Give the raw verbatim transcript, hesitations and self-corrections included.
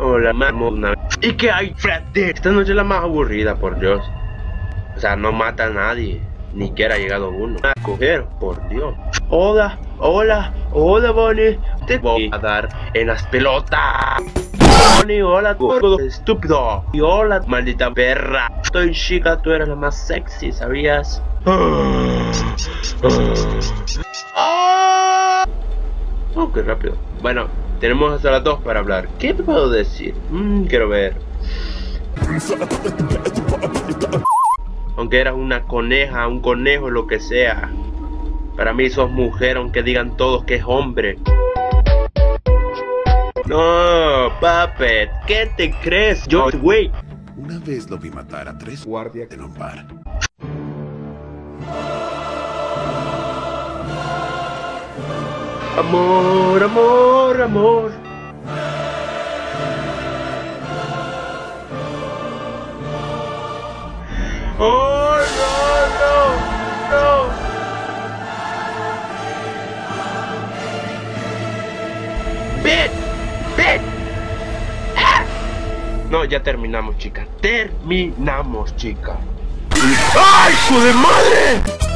Hola, mamona. ¿Y qué hay, Freddy? Esta noche es la más aburrida, por Dios. O sea, no mata a nadie. Ni siquiera ha llegado uno a coger, por Dios. Hola, hola, hola, Bonnie. Te voy a dar en las pelotas. Bonnie, hola, gordo estúpido. Y hola, maldita perra. Estoy chica, tú eres la más sexy, ¿sabías? Oh, qué rápido. Bueno, tenemos hasta las dos para hablar. ¿Qué te puedo decir? Mmm, quiero ver. Aunque eras una coneja, un conejo, lo que sea. Para mí sos mujer, aunque digan todos que es hombre. No, Puppet, ¿qué te crees? Yo, güey. Una vez lo vi matar a tres guardias en un bar. Amor, amor, amor. Oh, no, no, no. ¡Ven! ¡Ven! ¡Ah! No, ya terminamos, chica. Terminamos, chica. ¡Ay, hijo de madre!